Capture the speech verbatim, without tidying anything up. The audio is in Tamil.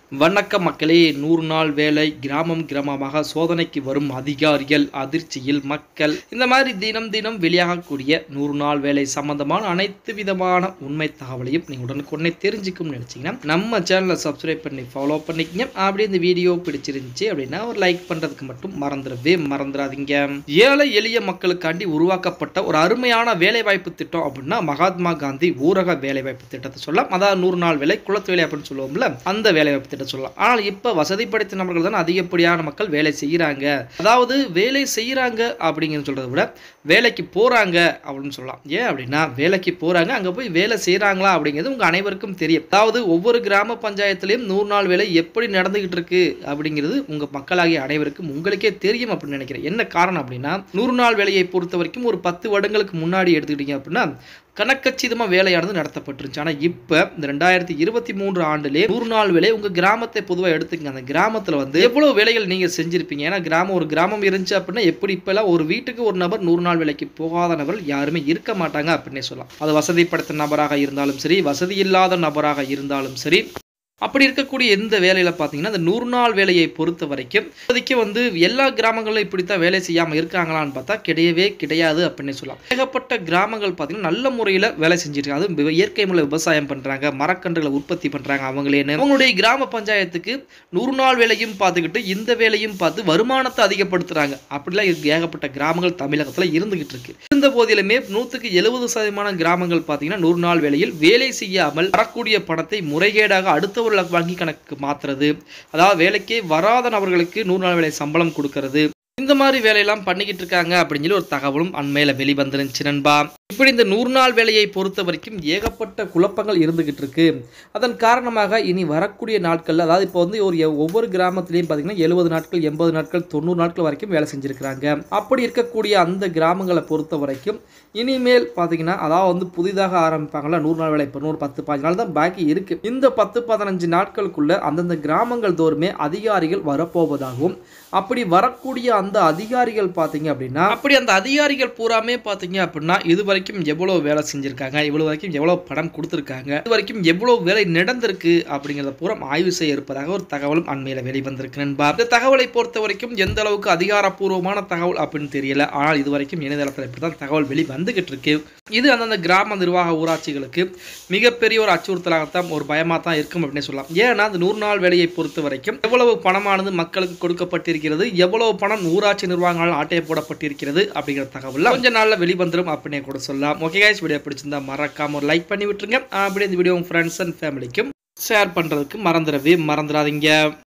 வணக்க மக்களே, நூறு நாள் வேலை கிராமம் கிராமமாக சோதனைக்கு வரும் அதிகாரிகள், அதிர்ச்சியில் மக்கள், இந்த மாதிரி தினம் தினம் வெளியாகக்கூடிய நூறு நாள் வேலை சம்பந்தமான அனைத்து விதமான உண்மை தகவலையும் நீங்க உடனுக்குடனே தெரிஞ்சுக்கணும்னு நினைச்சீங்கன்னா நம்ம சேனலை சப்ஸ்கிரைப் பண்ணி ஃபாலோ பண்ணிக்கங்க. அப்படி இந்த வீடியோ பிடிச்சிருந்துச்சு அப்படின்னா ஒரு லைக் பண்றதுக்கு மட்டும் மறந்துடவே மறந்துடாதீங்க. ஏழை எளிய மக்களுக்காண்டி உருவாக்கப்பட்ட ஒரு அருமையான வேலை வாய்ப்பு திட்டம் அப்படின்னா மகாத்மா காந்தி ஊரக வேலை வாய்ப்பு திட்டத்தை சொல்லலாம். அதாவது நூறு நாள் வேலை குளத்து வேலை அப்படின்னு சொல்லுவோம்ல, அந்த வேலை வாய்ப்பு சொல்லலாம். ஆனால் இப்ப வசதி படைத்த நபர்கள் தான் அதிகப்படியான மக்கள் வேலை செய்யறாங்க. அதாவது வேலை செய்யறாங்க அப்படிங்கிறது சொல்றதை விட வேலைக்கு போறாங்க அப்படின்னு சொல்லலாம். ஏன் அப்படின்னா வேலைக்கு போறாங்க, அங்க போய் வேலை செய்யறாங்களா அப்படிங்கிறது உங்க அனைவருக்கும் தெரியும். அதாவது ஒவ்வொரு கிராம பஞ்சாயத்திலையும் நூறு நாள் வேலை எப்படி நடந்துகிட்டு இருக்கு அப்படிங்கிறது உங்க மக்களாகிய அனைவருக்கும் உங்களுக்கே தெரியும் அப்படின்னு நினைக்கிறேன். என்ன காரணம் அப்படின்னா நூறு நாள் வேலையை பொறுத்த வரைக்கும் ஒரு பத்து வருடங்களுக்கு முன்னாடி எடுத்துக்கிட்டீங்க அப்படின்னா கணக்கச்சிதமா வேலையானது நடத்தப்பட்டிருந்துச்சு. ஆனால் இப்போ இந்த ரெண்டாயிரத்தி இருபத்தி மூன்று ஆண்டுலே நூறு நாள் வேலை உங்க கிராமத்தை பொதுவாக எடுத்துக்கங்க. அந்த கிராமத்தில் வந்து எவ்வளவு வேலைகள் நீங்க செஞ்சிருப்பீங்க. ஏன்னா கிராமம் ஒரு கிராமம் இருந்துச்சு அப்படின்னா எப்படி இப்பெல்லாம் ஒரு வீட்டுக்கு ஒரு நபர் நூறு நாள் வேலைக்கு போகாத நபர்கள் யாருமே இருக்க மாட்டாங்க அப்படின்னே சொல்லலாம். அது வசதி படைத்த நபராக இருந்தாலும் சரி, வசதி இல்லாத நபராக இருந்தாலும் சரி, அப்படி இருக்கக்கூடிய எந்த வேலையில பார்த்தீங்கன்னா இந்த நூறு நாள் வேலையை பொறுத்த வரைக்கும் இப்போதைக்கு வந்து எல்லா கிராமங்களும் இப்படித்தான் வேலை செய்யாமல் இருக்காங்களான்னு பார்த்தா கிடையவே கிடையாது அப்படின்னு சொல்லலாம். ஏகப்பட்ட கிராமங்கள் பார்த்தீங்கன்னா நல்ல முறையில் வேலை செஞ்சிருக்காங்க. அது இயற்கை முறை விவசாயம் பண்றாங்க, மரக்கன்றுகளை உற்பத்தி பண்றாங்க. அவங்களேன்னு அவங்களுடைய கிராம பஞ்சாயத்துக்கு நூறு நாள் வேலையும் பார்த்துக்கிட்டு இந்த வேலையும் பார்த்து வருமானத்தை அதிகப்படுத்துறாங்க. அப்படிலாம் ஏகப்பட்ட கிராமங்கள் தமிழகத்தில் இருந்துகிட்டு இருக்கு. இருந்த போதிலுமே நூற்றுக்கு எழுபது சதவீதமான கிராமங்கள் பார்த்தீங்கன்னா நூறு நாள் வேலையில் வேலை செய்யாமல் வரக்கூடிய பணத்தை முறைகேடாக அடுத்த வங்கி கணக்கு மாத்துறது, அதாவது வேலைக்கே வராத நபர்களுக்கு நூறு நாள் வேலை சம்பளம் கொடுக்கறது, இந்த மாதிரி வேலையெல்லாம் பண்ணிக்கிட்டு இருக்காங்க அப்படின்னு சொல்லி ஒரு தகவலும் அண்மையில வெளிவந்துருந்துச்சு நண்பா. இப்படி இந்த நூறு நாள் வேலையை பொறுத்த வரைக்கும் ஏகப்பட்ட குழப்பங்கள் இருந்துகிட்டு இருக்கு. அதன் காரணமாக இனி வரக்கூடிய நாட்கள், அதாவது இப்போ வந்து ஒரு ஒவ்வொரு கிராமத்திலையும் பார்த்தீங்கன்னா எழுபது நாட்கள், எண்பது நாட்கள், தொண்ணூறு நாட்கள் வரைக்கும் வேலை செஞ்சிருக்கிறாங்க. அப்படி இருக்கக்கூடிய அந்த கிராமங்களை பொறுத்த வரைக்கும் இனிமேல் பார்த்தீங்கன்னா அதாவது வந்து புதிதாக ஆரம்பிப்பாங்களா நூறு நாள் வேலை, இப்போ நூறு பத்து பதினஞ்சு நாள் தான் பாக்கி இருக்கு. இந்த பத்து பதினஞ்சு நாட்களுக்குள்ள அந்தந்த கிராமங்கள் தோறுமே அதிகாரிகள் வரப்போவதாகவும், அப்படி வரக்கூடிய அந்த அதிகாரிகள் பார்த்தீங்க அப்படின்னா அப்படி அந்த அதிகாரிகள் பூராமே பார்த்தீங்க அப்படின்னா இது வரைக்கும் எவ்வளவு வேலை செஞ்சிருக்காங்க, இவ்வளவு வரைக்கும் எவ்வளவு பணம் கொடுத்திருக்காங்க, இது வரைக்கும் எவ்வளவு வேலை நடந்திருக்கு அப்படிங்கிறத பூரா ஆய்வு செய்ய இருப்பதாக ஒரு தகவலும் அண்மையில வெளிவந்திருக்கு நண்பா. இந்த தகவலை பொறுத்த வரைக்கும் எந்த அளவுக்கு அதிகாரப்பூர்வமான தகவல் அப்படின்னு தெரியல. ஆனால் இது வரைக்கும் இணையதளத்தில் இப்படிதான் தகவல் வெளி வந்துகிட்டு இருக்கு. இது அந்தந்த கிராம நிர்வாக ஊராட்சிகளுக்கு மிகப்பெரிய ஒரு அச்சுறுத்தலாகத்தான், ஒரு பயமா தான் இருக்கும் அப்படின்னு சொல்லலாம். ஏன்னா அந்த நூறு நாள் வேலையை பொறுத்த வரைக்கும் எவ்வளவு பணமானது மக்களுக்கு கொடுக்கப்பட்டிருக்கிறது, எவ்வளவு பணம் ஊராட்சி நிர்வாகங்களால் ஆட்டைய போடப்பட்டிருக்கிறது அப்படிங்கிற தகவல் கொஞ்ச நாள்ல வெளிவந்துடும் அப்படின்னு கூட சொல்லலாம். ஓகே गाइस, வீடியோ பிடிச்சிருந்தா மறக்காம ஒரு லைக் பண்ணி விட்டுருங்க. அப்படியே இந்த வீடியோ உங்க ஃப்ரெண்ட்ஸ் அண்ட் ஃபேமிலிக்கும் ஷேர் பண்றதுக்கு மறந்துடவே மறந்துடாதீங்க.